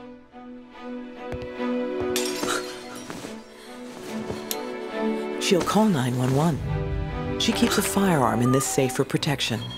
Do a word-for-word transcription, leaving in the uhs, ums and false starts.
She'll call nine one one. She keeps a firearm in this safe for protection.